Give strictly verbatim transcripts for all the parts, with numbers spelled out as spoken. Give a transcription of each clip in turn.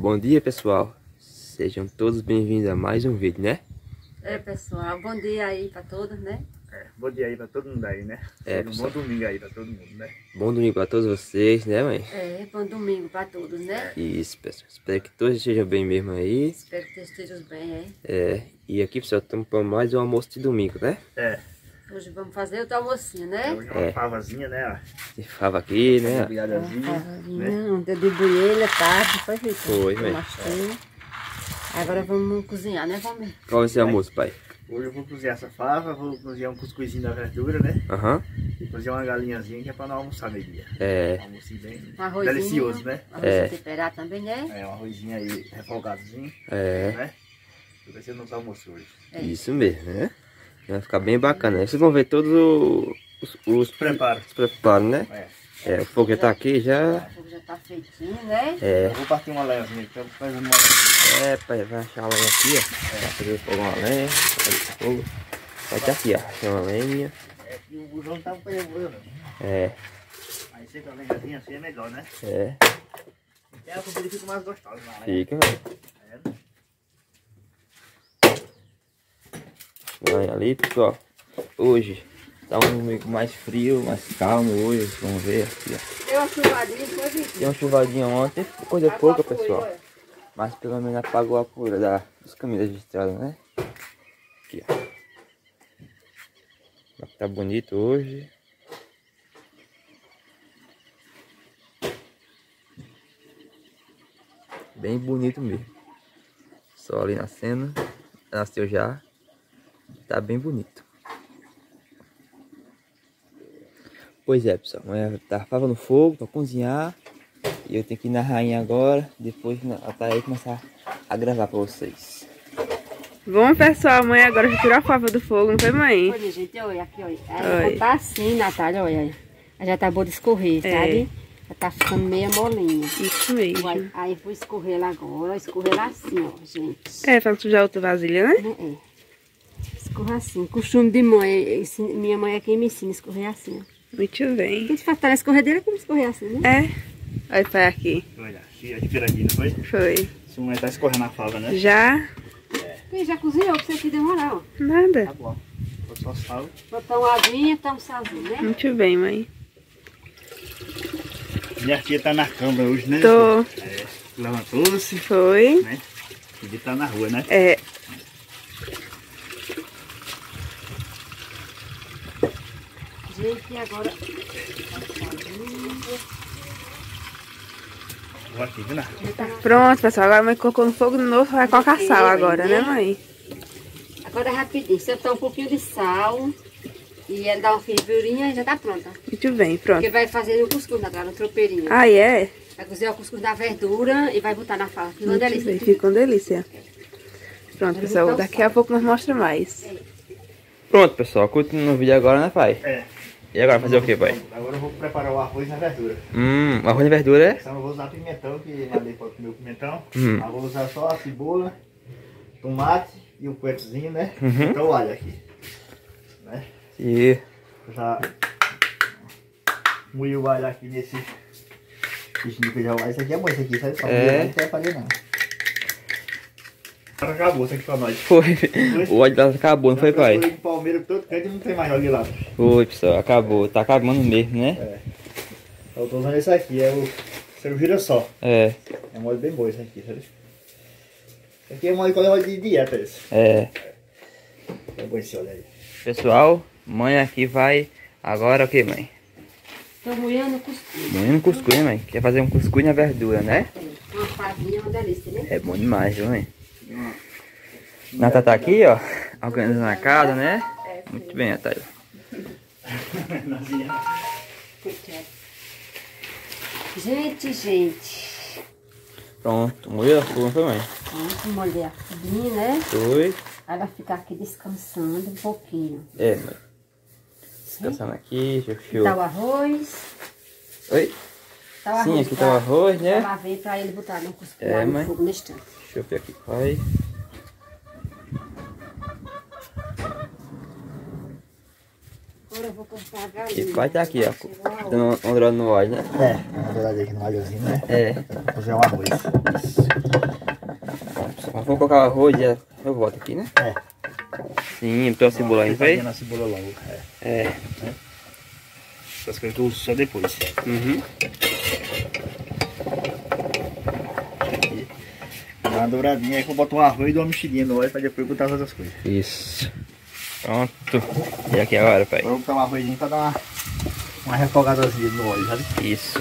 Bom dia, pessoal. Sejam todos bem-vindos a mais um vídeo, né? É, pessoal, bom dia aí pra todos, né? É, bom dia aí pra todo mundo aí, né? É, um bom domingo aí pra todo mundo, né? Bom domingo pra todos vocês, né, mãe? É, bom domingo pra todos, né? Isso, pessoal. Espero que todos estejam bem mesmo aí. Espero que estejam bem aí. É, e aqui, pessoal, estamos para mais um almoço de domingo, né? É. Hoje vamos fazer outro almocinho, né? Hoje é uma É. favazinha, né? De fava aqui, né? Uma brigadezinha, né? Um dedo de buelha, tarde, foi feito. Foi, velho. Agora vamos cozinhar, né? Vamos. Qual vai ser o almoço, pai? Hoje eu vou cozinhar essa fava, vou cozinhar um cuscuzinho da verdura, né? Aham. E cozinhar uma galinhazinha que é pra não almoçar meio-dia. É. Um almocinho bem Um arrozinho, delicioso, né? Arrozinho É. temperado também, né? É, um arrozinho aí refogadozinho, É. né? Vai ser nosso almoço hoje. É. Isso mesmo, né? Vai ficar bem bacana. Vocês vão ver todos os, os, os Preparo. os preparos, né? É. É, o fogo já tá aqui já. O fogo já tá feitinho, né? É. Eu vou partir uma lenhazinha aqui, eu vou fazer uma lenhazinha. É, pai, vai achar a lenha aqui, ó. Vai fazer o fogo, uma lenha. Fazer o fogo. Vai ter aqui, ó. Achar uma lenha. É que o busão não tá fazendo coisa, não. É, Aí sempre a lenhazinha assim é melhor, né? é. É a comida fica mais gostosa, né? Fica, velho. É, né? Vai ali, pessoal. Hoje tá um domingo mais frio, mais calmo hoje. Vamos ver aqui, ó. Deu uma chuvadinha, foi, Vicky? Deu uma chuvadinha ontem, coisa pouca, pessoal. Mas pelo menos apagou a poeira da, dos caminhos de estrada, né? Aqui, ó. Tá bonito hoje. Bem bonito mesmo. Só ali nascendo. Nasceu já. Tá bem bonito. Pois é, pessoal. Amanhã tá fava no fogo pra cozinhar. E eu tenho que ir na rainha agora. Depois até aí começar a gravar pra vocês. Bom, pessoal, a mãe agora já tirou a fava do fogo, não foi, mãe? Olha, gente, olha aqui, olha. Oi. Ela tá assim, Natália, olha. Ela já tá boa de escorrer, É. sabe? Já tá ficando meia molinha. Isso mesmo. Vai, aí vou escorrer ela agora, escorrer ela assim, ó, gente. É, pra não sujar outra vasilha, né? É, é. Escorrer assim. Costume de mãe, esse- minha mãe é quem me ensina a escorrer assim, ó. Muito A bem. gente faz a escorredeira como escorrer assim, né? É. Olha pai aqui. Olha, aqui, aqui pela aqui, não foi? Foi. Isso não tá escorrendo a fava, né? Já? E já cozinhou pra você aqui demorar, ó. Nada. Tá bom. Vou só sal. Botar uma aguinha, tá um salzinho, né? Muito bem, mãe. Minha tia tá na câmara hoje, né? Tô. É, levantou-se, Foi. né? Podia estar na rua, né? É. Gente, e agora... Vou aqui, viu, né? Pronto, pessoal. Agora a mãe colocou no fogo de novo. Vai colocar sal agora, né, mãe? Agora é rapidinho. Você botar um pouquinho de sal e ela dá uma fervurinha e já tá pronta. Muito bem, pronto. Porque vai fazer o cuscuz agora, no tropeirinho. Ah, é? Vai cozer o cuscuz da verdura e vai botar na fava. Que uma Muito delícia. bem. Fica uma delícia. Pronto, pessoal. Daqui a pouco nós mostra mais. Pronto, pessoal. Continua no vídeo agora, né, pai? É. E agora fazer o que, pai? Agora eu vou preparar o arroz na verdura. Hum, arroz de verdura, é? Então eu vou usar pimentão, que nadei para comer o pimentão. Hum. Eu vou usar só a cebola, tomate e o coentrozinho, né? Uhum. Então o alho aqui. Né? E... Já moí o alho aqui nesse bichinho que já vai. Isso aqui é bom, isso aqui, sabe? Só É. moer, não quer fazer não. Acabou isso aqui pra nós. Foi. O óleo dela acabou, não foi, Já pai? procurei em Palmeira todo canto e não tem mais óleo lá. Foi, pessoal. Acabou. Tá acabando mesmo, né? É. Eu tô usando esse aqui, é o seu girassol. É. É um óleo bem bom esse aqui, sabe? Esse aqui é um óleo que é óleo de dieta esse. É. É bom esse óleo aí. Pessoal, mãe aqui vai... Agora o que, mãe? Tô moendo cuscuz. Moendo cuscuz, né, mãe? Quer fazer um cuscuz na verdura, né? Uma favinha, uma delícia, né? É bom demais, viu, mãe? Nata tá aqui, ó. Organizando a casa, né? Muito bem, Natália. Gente, gente. Pronto. Moeu a fogo, não foi, mãe? Vamos molhar a fibrinha, né? Foi. Aí vai ficar aqui descansando um pouquinho. É, mãe. Descansando aqui. Show, show. Tá o arroz. Oi? Tá o Sim, arroz aqui tá o arroz, né? Eu lavei pra ele botar no cuscuz É, lá no mãe. fogo nesse tanto. Deixa eu ver aqui, pai. Agora eu vou cortar a galinha. E vai estar aqui, ó. Dando uma dourada no óleo, né? É, uma douradinha aqui no alhozinho, né? É. Vou fazer um arroz. Vamos colocar o arroz e eu volto aqui, né? É. Sim, botou a cebola aí, vai? a cebola logo. É. É. Essas coisas eu uso só depois. Uhum. Dá uma douradinha, aí eu boto um arroz e dou uma mexidinha no óleo pra depois botar as outras coisas. Isso. Pronto. E aqui agora, pai? Agora eu vou botar um arrozinho pra dar uma, uma refogadazinha no óleo, sabe? Isso.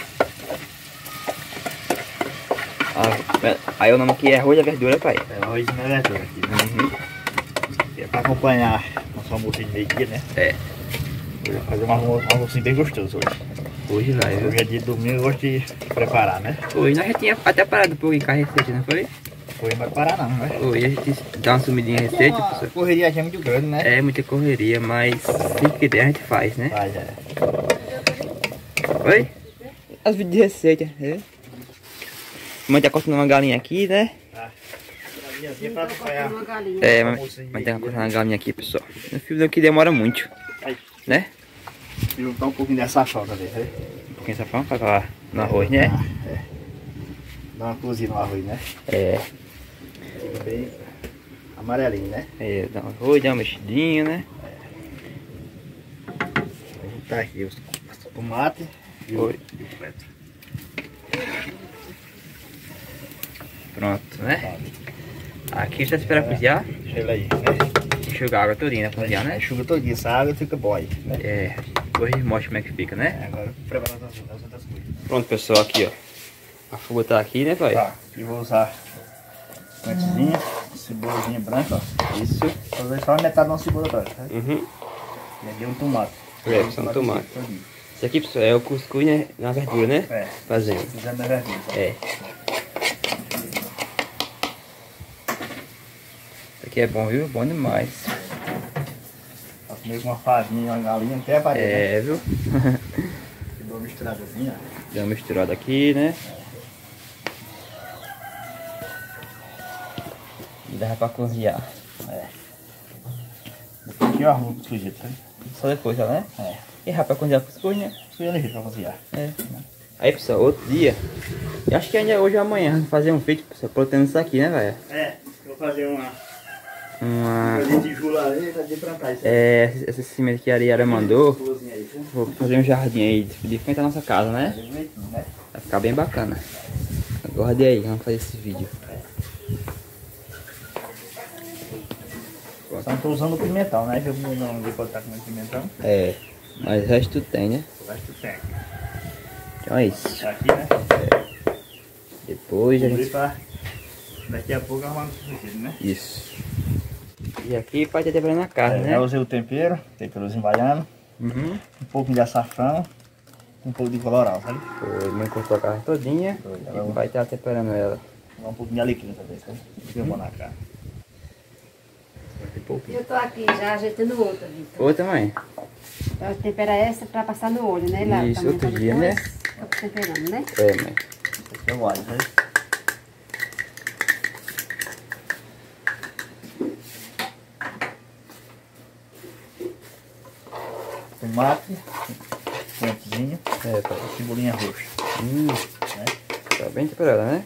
Ah, aí o nome aqui é arroz da verdura, pai. É, o arrozinho na verdura aqui, né? Uhum. É pra acompanhar nosso almoço de meio-dia, né? É. Vou fazer um almoço, um almoço bem gostoso hoje. Hoje vai, viu? Hoje é dia de domingo, eu gosto de preparar, né? Hoje nós já tinha até parado um pouquinho com a receita, não foi? Hoje não vai parar não, né? Hoje a gente dá uma sumidinha em receita, A pessoal. correria aqui é muito grande, né? É muita correria, mas se que der a gente faz, né? Faz, é. Oi? As vídeos de receita, é? Mãe tá cortando uma galinha aqui, né? Assim pra acompanhar. Uma galinha. É, mas mãe tá cortando uma galinha aqui, pessoal. O filme aqui demora muito, Aí, né? e botar um pouquinho dessa sal também, né? Um pouquinho de safão pra colocar no arroz, né? Ah, é. Dá uma cozinha no arroz, né? É, Fica bem amarelinho, né? é, dá um arroz, dá uma mexidinha, né? Vou botar aqui os tomates e o, Oi. e o coentro. Pronto, né? Aqui já espera cozinhar, Deixa ele aí, né? enxugar a água todinha, né? Cozinhar, né? Enxuga todinho essa água e fica boy, né? É, depois mostra como é que fica, né? É, agora eu vou preparar as, as outras coisas. Pronto, pessoal, aqui, ó. A fuga tá aqui, né, pai? Tá, e vou usar coentrozinha, cebolazinha branca, ó. Isso. Vou fazer só a metade de uma cebola branca, tá? Uhum. E aqui é um tomate. É, só um tomate. Isso aqui, pessoal, é o cuscuz, né? Na verdura, né? É. Fazendo. Fizemos na verdura. É. Isso aqui é bom, viu? Bom demais. Faço mesmo uma farinha, uma galinha, até a parede. É, viu? Né? E dou uma misturadazinha, ó. Deu uma misturada aqui, né? E dá pra cozinhar. É. Depois aqui eu arrumo o cuscuz, sabe? Só depois, ó, né? É. E rápido pra cozinhar cuscuz, né? Cuscuz é ligeiro pra cozinhar. É. Aí, pessoal, outro dia. Eu acho que ainda hoje ou amanhã vamos fazer um vídeo, pessoal, proteando isso aqui, né, velho? É, vou fazer uma... Uma... Fazer tijolo ali pra de plantar isso aí. É, essa semente que a Ariara mandou. Tijolinho aí, viu? Vou fazer um jardim aí de frente à nossa casa, né? Fazer direitinho, né? Vai ficar bem bacana. Aguarde aí, vamos fazer esse vídeo. Só não tô usando o pimentão, né? Que eu não vou botar com pimentão. É, mas o resto tudo tem, né? O resto tem. Então é isso. Tá aqui, né? Depois a Vamos ver gente... pra... Daqui a pouco arrumar o sujeito, né? Isso. E aqui pode ter temperando a carne, É, né? já usei o tempero, temperozinho baiano, Uhum. um pouquinho de açafrão, um pouco de colorau, sabe? Foi, mãe cortou a carne todinha. Foi, E ela- vai estar temperando ela. Dá um pouquinho de alecrim também, sabe? Fica bom na carne. Um pouquinho. Eu tô aqui já ajeitando outra, Vitor. Outra, mãe? Pra temperar essa pra passar no olho, né? Lá, Isso, também outro pra dia, depois, né? Tô temperando, né? É, mãe. Esse aqui é o alho, sabe? Tomate, coentrozinho, É, pai. cebolinha roxa, Hum, né? tá bem temperada, né?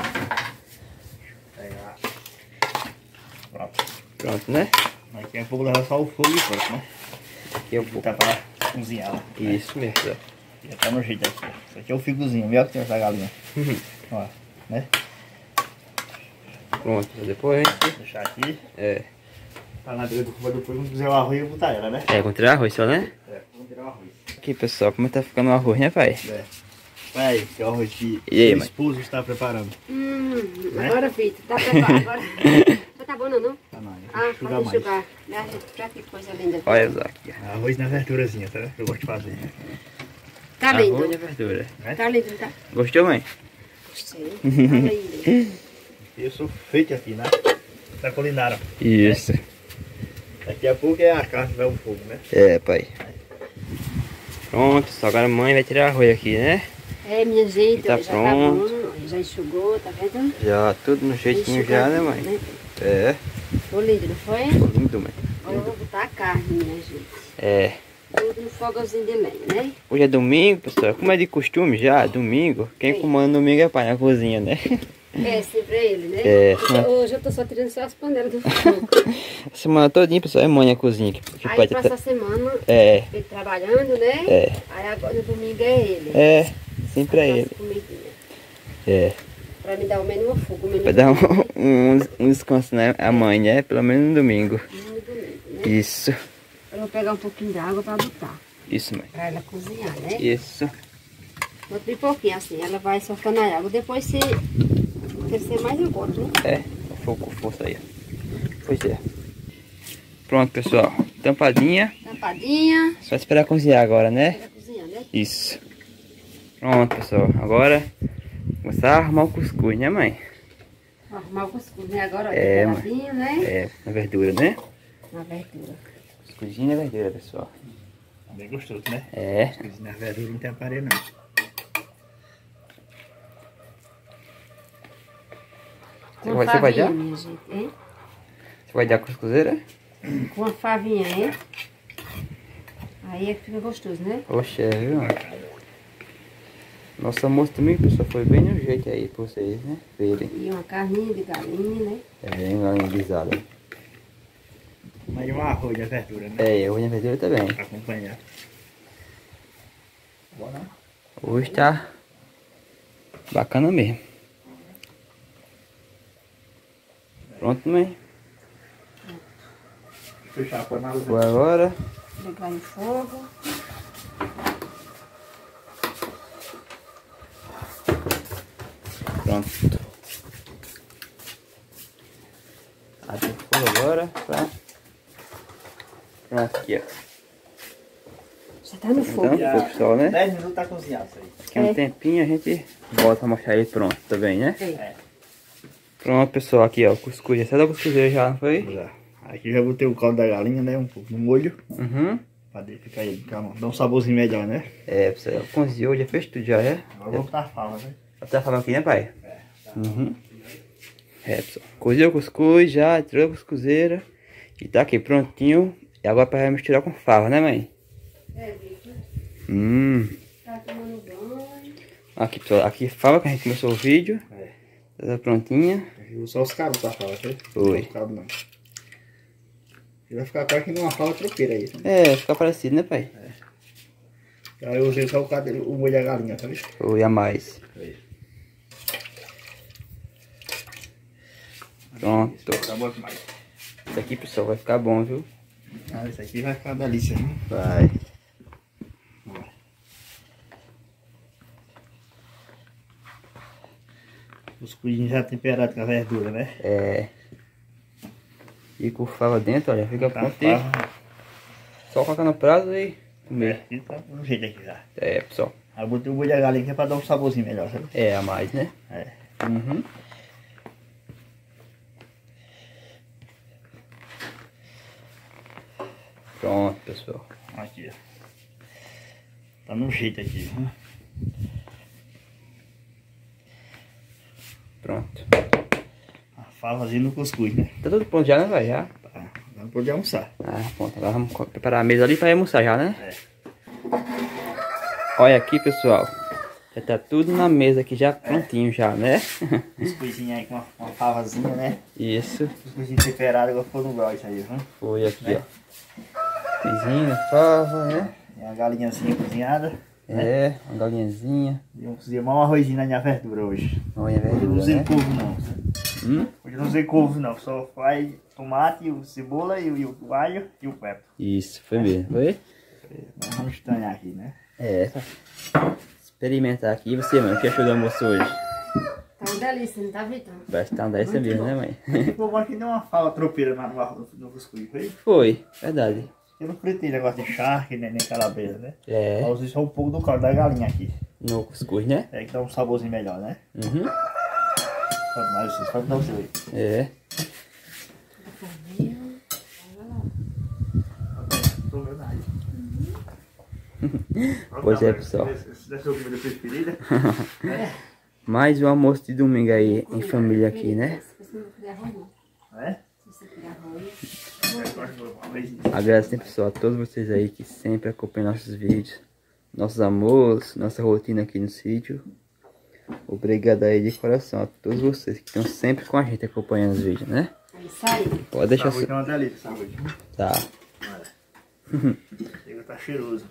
Pegar. Pronto. Pronto, né? Daqui a pouco leva só o fogo e pronto, né? Aqui é o pouco. Tá pra cozinhar, né? Isso mesmo, ó. Já tá no jeito aqui. Isso aqui é o figozinho, melhor que tem essa galinha. Ó, né? Pronto, depois a gente... Vou deixar aqui. É, Tá na beira do fogo, depois vamos cozer o arroz e botar ela, né? é, vamos tirar arroz só, né? É, vamos tirar o arroz. Aqui, pessoal, como tá ficando o arroz, né, pai? É. Vai aí, que é o arroz que E aí, o mãe? esposo está preparando. Hum, Né? agora, Vitor, tá preparado. Agora. Mas tá bom, não, não? Tá não, Ah, enxugar pode mais. enxugar. Ah, pra que coisa linda. Olha só aqui, ó. Arroz na verdurazinha, tá? Que eu gosto de fazer. Tá lindo. Arroz e verdura. Tá lindo, tá? Gostou, mãe? Gostei. Tá lindo. Eu sou feito aqui, né? Da culinária. Isso. Daqui a pouco é a carne que vai ao fogo, né? É, pai. Pronto, só agora a mãe vai tirar arroz aqui, né? É, minha gente, Tá já tá pronto. bom. Já enxugou, tá vendo? Já tudo no jeitinho já, né, mãe? É, Ficou lindo, não foi? ficou lindo, mãe. Agora eu vou botar a carne, minha gente. É, tudo no fogãozinho de lenha, né? Hoje é domingo, pessoal. Como é de costume já, domingo. Quem Sim. comanda domingo é pai na cozinha, né? É, sempre é ele, né? É. Então, hoje eu tô só tirando só as panelas do fogo. A semana todinha, pessoal, é mãe na cozinha. Que, que Aí pode passa até... a semana É, ele trabalhando, né? é. Aí agora no domingo é ele. É, sempre é Faz ele. comidinha. É. Pra me dar o menos uma fuga. O menos Vai dar um, um, um descanso, né? A mãe, né? Pelo menos no domingo. no domingo, né? Isso. Eu vou pegar um pouquinho de água pra botar. Isso, mãe. Pra ela cozinhar, né? Isso. Outro de pouquinho assim, ela vai soltando a água. Depois se crescer mais eu boto, né? É, fogo com força aí. Pois é. Pronto, pessoal. Tampadinha. Tampadinha. Só esperar cozinhar agora, né? Pra cozinhar, né? Isso. Pronto, pessoal. Agora começar a arrumar o cuscuz, né, mãe? Vou arrumar o cuscuz, né? Agora, ó, É, temperadinho, né? É, na verdura, né? Na verdura. Cuscuzinho na verdura, pessoal. Bem gostoso, né? É. Cozinhar verdura não tem aparelho não. Você vai, você vai dar? Minha gente, hein? Você vai dar cuscuzeira? Com uma favinha, hein? Aí é que fica gostoso, né? Oxe, é, viu? Nosso almoço também, pessoal, foi bem no jeito aí pra vocês, né? Verem. E uma carninha de galinha, né? É, bem galinha guisada. Mas um arroz de verdura, né? É, hoje na verdura também. Pra acompanhar. Bom, não? Hoje tá bacana mesmo. Pronto, mãe. Fechar a panela. Foi agora. Ligar no fogo. Pronto. Abre o fogo agora pra... Pronto, aqui, ó. Já tá no fogo. Então, fogo só, né? dez minutos tá cozinhado isso aí. Daqui a um É. tempinho a gente volta a mostrar ele pronto também, né? É. Pronto, pessoal, aqui, ó, o cuscuz. Já saiu da cuscuzeira já, não foi? Já. Aqui já botei o caldo da galinha, né? Um pouco no molho. Uhum. Pra ficar aí, calma. Dá um saborzinho melhor, né? É, pessoal, cozinhou, já fez tudo já, é? Agora vamos botar a fava, né? Tá falando aqui, né, pai? É. Tá. Uhum. É, pessoal. Cozinhou o cuscuz já, tirou a cuscuzeira. E tá aqui prontinho. E agora pra misturar com fava, né, mãe? É, Vitor. Hum. Tá tomando banho. Aqui, pessoal. Aqui fava que a gente começou o vídeo. É. Tá prontinha. Eu só os caras da fava, tá? Foi. Não, os cabos não. Vai ficar quase que numa fava tropeira aí. Né? É, fica parecido, né, pai? Aí eu usei só o, cade... o molho da galinha, sabe? Foi a mais. Aí. Pronto. Tá bom demais. Isso aqui, pessoal, vai ficar bom, viu? Ah, isso aqui vai ficar uma delícia, né? Vai. Os cuscuz já temperados com a verdura, né? É. E com fava dentro, olha, fica Tá pronto. E fava. só colocar no prato e É, comer. aqui tá no jeito aqui já. É, pessoal. Aí eu botei o molho da galinha que é pra dar um saborzinho melhor, sabe? É a mais, né? É. Uhum. Pronto, pessoal. Aqui, ó. Tá no jeito aqui, viu? Pronto. A favazinha no cuscuz, né? Tá tudo pronto já, né, vai? Já? Tá. Dá pra poder almoçar. Ah, pronto. Agora vamos co- preparar a mesa ali pra almoçar já, né? É. Olha aqui, pessoal. Já tá tudo na mesa aqui já prontinho já, né? Cuscuzinho aí com uma, uma favazinha, né? Isso. Cuscuzinho temperado, agora ficou no grau isso aí, viu? Foi aqui, Né? ó. Pizinho, fava, né? E a galinhazinha cozinhada. É, uma galinhazinha. E um cozinho mal um arrozinho na minha verdura hoje. Olha a Hoje eu não verdura, usei né? couve não. Hum? Hoje eu não usei couve não. Só faz tomate, o cebola e o, e o alho e o pepper. Isso, foi mesmo. Foi? Nós vamos estranhar aqui, né? É. Experimentar aqui. E você, mano, o que achou do almoço hoje? Tá uma delícia, não tá, Vitor? Parece que tá um dez Muito mesmo, bom. né, mãe? O povo aqui deu uma fala tropeira no, no, no cuscuz, foi? Foi, verdade. Eu não fritei negócio de charque, nem, nem calabresa, né? É, Eu usei só um pouco do caldo da galinha aqui. no cuscuz, né? É que dá um saborzinho melhor, né? Uhum. Pode mais vocês, pode dar o seu aí. É. Tô vendo aí. Pois é, pessoal. Essa é a sua comida preferida? Mais um almoço de domingo aí em família aqui, né? Se você não quiser arroz, não. É? Se você quiser arroz. Agradeço, pessoal, a todos vocês aí que sempre acompanham nossos vídeos, nossos almoços, nossa rotina aqui no sítio. Obrigado aí de coração a todos vocês que estão sempre com a gente acompanhando os vídeos, né? É isso aí. Pode deixar... Saúde é uma delícia, saúde. Tá. Olha. Chega, tá cheiroso.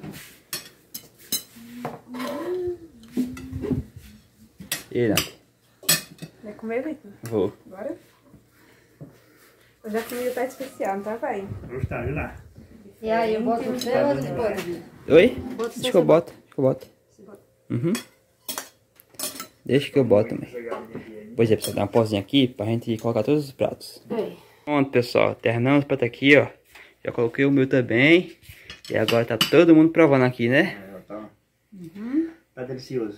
E aí, Nath? Vai comer, Vitor? Vou. Bora? Hoje a comida tá especial, não tá, pai? Gostar, viu lá? E aí, eu boto o seu ou depois? Oi? Bota o seu, Deixa que eu boto. Deixa que eu boto. você bota. Uhum. Deixa que eu boto também. Pois é, pessoal, dá uma pausinha aqui pra gente colocar todos os pratos. É. Pronto, pessoal, terminamos os pratos aqui, ó. Já coloquei o meu também. E agora tá todo mundo provando aqui, né? É, tá, Uhum. tá delicioso.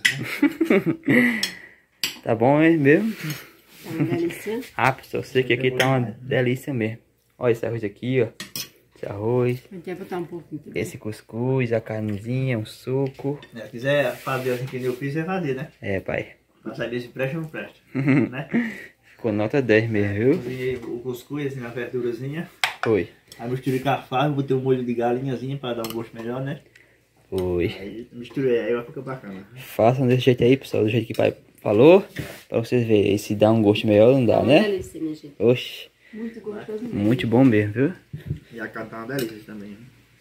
Tá bom, hein, mesmo? Tá uma delícia. Ah, pessoal, eu sei que aqui tá uma delícia mesmo. Olha esse arroz aqui, ó. Esse arroz. Eu tenho que botar um pouquinho também. Esse cuscuz, a carnezinha, um suco. Se quiser fazer assim que eu fiz, você vai fazer, né? É, pai. Pra saber se presta ou não presta. Né? Ficou nota dez mesmo, viu? Cozinhei o cuscuz, assim, na verdurazinha. Foi. Aí misturei com a farra, botei um molho de galinhazinha pra dar um gosto melhor, né? Foi. Aí misturei, aí vai ficar bacana. Façam desse jeito aí, pessoal, do jeito que o pai falou. Pra vocês verem se dá um gosto melhor ou não dá, Tá uma né? delícia, minha gente. Oxi, Muito gostoso mesmo. muito bom mesmo, viu? E a carne tá uma delícia também.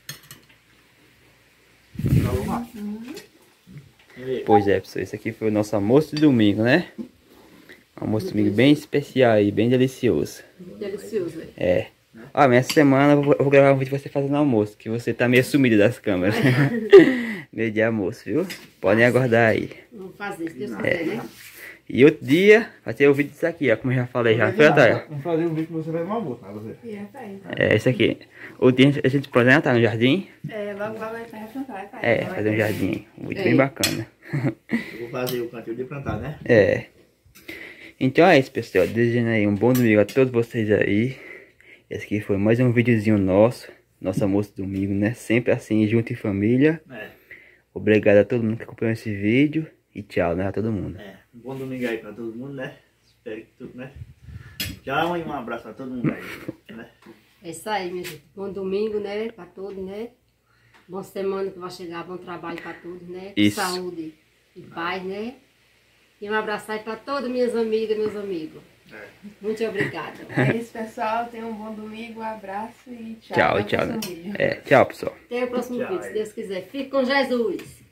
Então vamos lá. E aí? Pois é, pessoal, esse aqui foi o nosso almoço de domingo, né? Um almoço de domingo bem especial aí, bem delicioso. Delicioso, velho. É. Ó, mas essa semana eu vou, eu vou gravar um vídeo de você fazendo almoço, que você tá meio sumido das câmeras. Meio de almoço, viu? Podem aguardar aí. Vamos fazer, se Deus quiser, né? E outro dia vai ter o vídeo disso aqui, ó, como eu já falei já. Foi, Natália? Vamos fazer um vídeo que você vai no almoço, tá? Você. E é, pai. É, esse aqui. O dia a gente pode tá no jardim. É, logo lá vai estar replantar, pai. É, fazer um jardim. Um vídeo É. bem bacana. Eu vou fazer o cantinho de plantar, né? É. Então é isso, pessoal. Desejando aí um bom domingo a todos vocês aí. Esse aqui foi mais um videozinho nosso. Nosso almoço de domingo, né? Sempre assim, junto em família. É. Obrigado a todo mundo que acompanhou esse vídeo. E tchau, né? A todo mundo. É. Um bom domingo aí pra todo mundo, né? Espero que tudo, né? Tchau e um abraço pra todo mundo aí, né? É isso aí, minha gente. Bom domingo, né? Pra todos, né? Boa semana que vai chegar, bom trabalho pra todos, né? Isso. Saúde e paz, né? E um abraço aí pra todas minhas amigas, meus amigos. É. Muito obrigada. É isso, pessoal. Tenham um bom domingo, um abraço e tchau. Tchau, Até o tchau, né? próximo vídeo. É, tchau, pessoal. Até o próximo Tchau, vídeo, se aí. Deus quiser. Fique com Jesus.